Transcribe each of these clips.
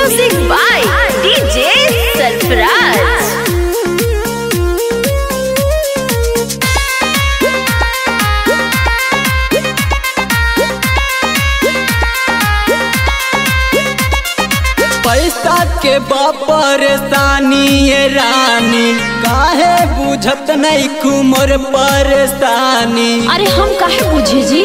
Music by DJ Sarfaraz. पैसा के परेशानी ये रानी, काहे बुझत नहीं कुमर परेशानी। अरे हम काहे बुझे जी,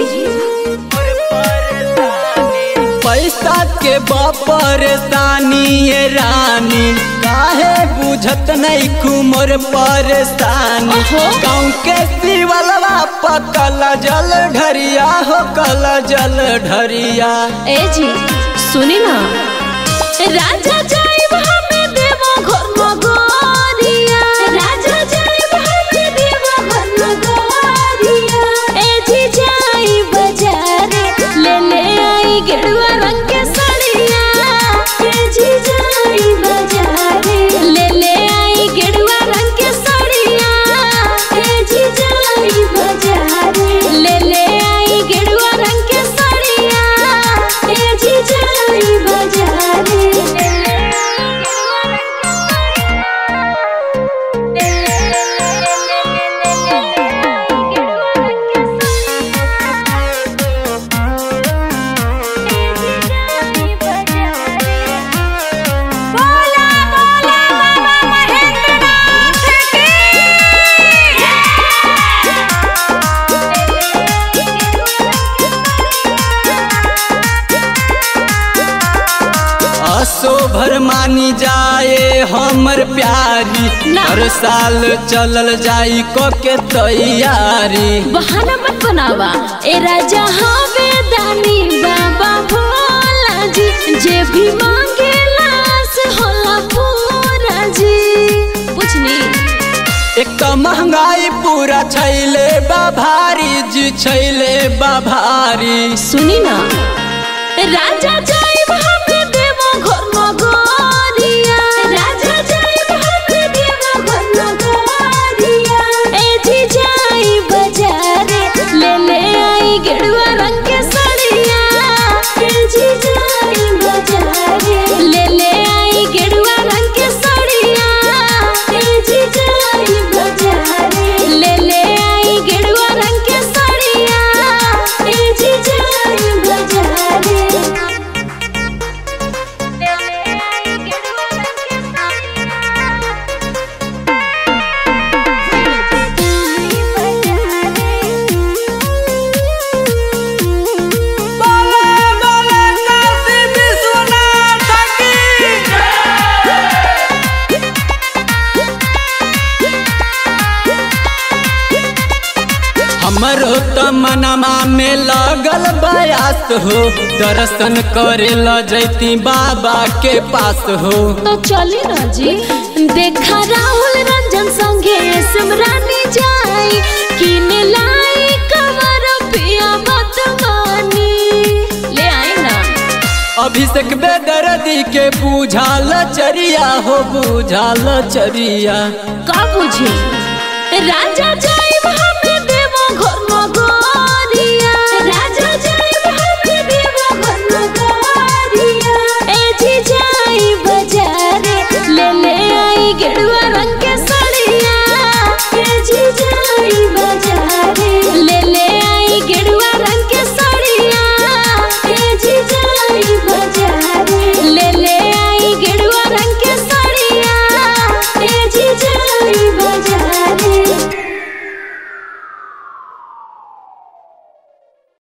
पैसा के परेशानी ये रानी, काहे बुझत नहीं कुमर परेशानी। गाँव के शिवलवा पकल जल ढरिया हो, कल जल ढरिया। ए जी सुनी ना, राजा जाइब हमें देवो घर नगरिया, राजा जाइब हमें देवो घर नगरिया। ए जी जाई बाजारे ले ले आई गेरुआ रंग के साड़िया, ए जी जाई बाजारे ले ले आई गेरुआ रंग के साड़िया, ए जी जाई बाजारे ले ले आई गेरुआ रंग के साड़िया, ए जी जाई बाजारे। असो भर मानी जाए हमर प्यारी, हर साल चलल जाई को के तैयारी। बहाना मत बनावा ए राजा हवे दानी बाबा भोला जी, जे भी मांगे लास होला पूरा जी। बुझनी एक तो महंगाई पूरा छैले बाभारी जी, छैले बाभारी। सुनी ना, राजा जाइब हमें देवो घर नगरिया, राजा जाइब हमें देवो घर नगरिया। ए जी जाई बाजारे ले ले आई गेरुआ रंग के साड़िया, ए जी जाई बाजारे ले ले आई गेरुआ रंग के साड़िया, ए जी जाई बाजारे ले ले आई गेरुआ रंग के साड़िया, ए जी जाई बाजारे। हमरो तमनमा में लगल बयास हो, दर्शन करे ल जैती बाबा के पास हो। तो चली ना जी, देखा राहुल रंजन संगे सिमरानी जाई, किन लाई कमर पिया बतमानी ले आई ना। अभिषेक बेदर्दी के बुझाल चरिया हो, बुझाल चरिया। का बुझी राजा जाइब